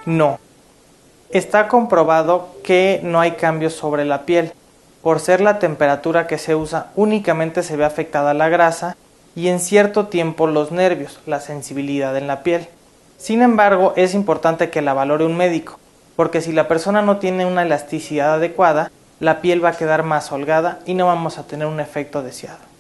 No. Está comprobado que no hay cambios sobre la piel. Por ser la temperatura que se usa, únicamente se ve afectada la grasa y en cierto tiempo los nervios, la sensibilidad en la piel. Sin embargo, es importante que la valore un médico, porque si la persona no tiene una elasticidad adecuada, la piel va a quedar más holgada y no vamos a tener un efecto deseado.